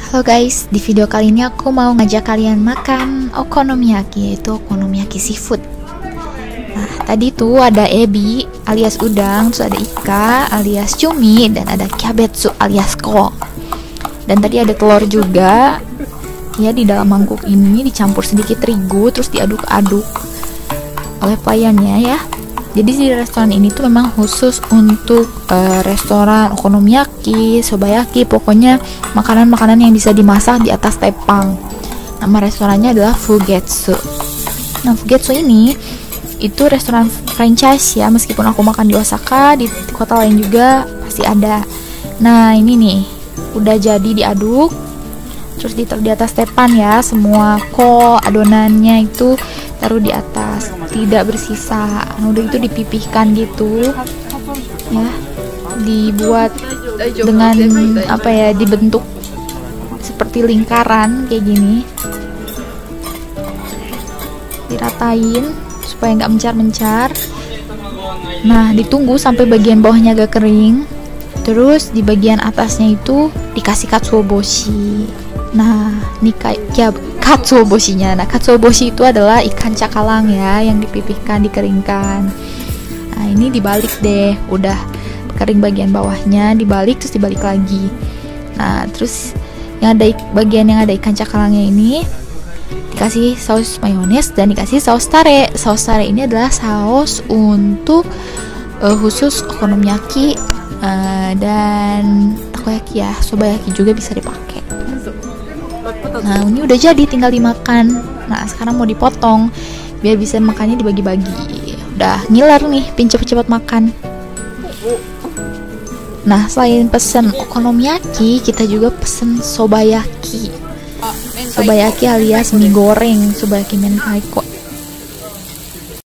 Halo guys, di video kali ini aku mau ngajak kalian makan okonomiyaki, yaitu okonomiyaki seafood. Nah, tadi tuh ada ebi alias udang, terus ada ika alias cumi, dan ada kyabetsu alias kol. Dan tadi ada telur juga. Ya, di dalam mangkuk ini dicampur sedikit terigu, terus diaduk-aduk oleh pelayannya ya. Jadi di restoran ini tuh memang khusus untuk restoran okonomiyaki, sobayaki, pokoknya makanan-makanan yang bisa dimasak di atas tepang. Nama restorannya adalah Fugetsu. Nah, Fugetsu ini itu restoran franchise ya, meskipun aku makan di Osaka, di kota lain juga pasti ada. Nah, ini nih udah jadi diaduk, terus ditaruh di atas tepan ya, semua kol adonannya itu taruh di atas, tidak bersisa. Nah, udah itu dipipihkan gitu ya, dibuat dengan apa ya, dibentuk seperti lingkaran kayak gini, diratain supaya nggak mencar-mencar. Nah, ditunggu sampai bagian bawahnya agak kering, terus di bagian atasnya itu dikasih katsuoboshi. Nah, ini kayak katsuoboshinya. Nah, katsuoboshi itu adalah ikan cakalang ya, yang dipipihkan, dikeringkan. Nah, ini dibalik deh, udah kering bagian bawahnya, dibalik terus dibalik lagi. Nah, terus yang ada bagian yang ada ikan cakalangnya ini dikasih saus mayones dan dikasih saus tare. Saus tare ini adalah saus untuk khusus okonomiyaki dan takoyaki ya, sobayaki juga bisa dipakai. Nah, ini udah jadi, tinggal dimakan. Nah, sekarang mau dipotong biar bisa makannya dibagi-bagi. Udah ngiler nih, pin cepet-cepet makan. Nah, selain pesen okonomiyaki, kita juga pesen sobayaki. Sobayaki alias mie goreng, sobayaki mentaiko.